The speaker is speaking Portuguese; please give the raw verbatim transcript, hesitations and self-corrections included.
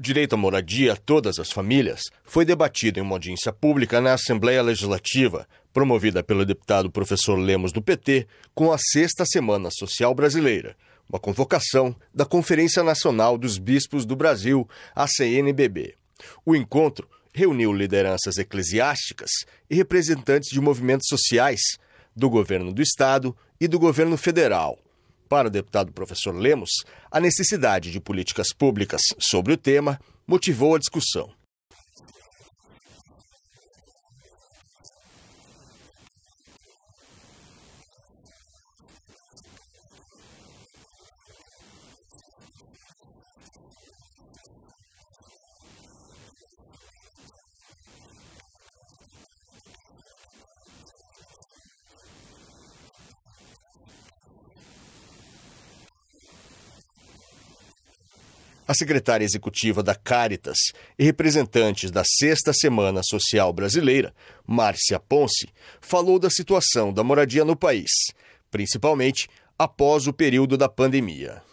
Direito à moradia a todas as famílias foi debatido em uma audiência pública na Assembleia Legislativa, promovida pelo deputado professor Lemos do P T, com a Sexta Semana Social Brasileira, uma convocação da Conferência Nacional dos Bispos do Brasil, a C N B B. O encontro reuniu lideranças eclesiásticas e representantes de movimentos sociais, do governo do Estado e do governo federal. Para o deputado professor Lemos, a necessidade de políticas públicas sobre o tema motivou a discussão. A secretária executiva da Caritas e representantes da Sexta Semana Social Brasileira, Márcia Ponce, falou da situação da moradia no país, principalmente após o período da pandemia.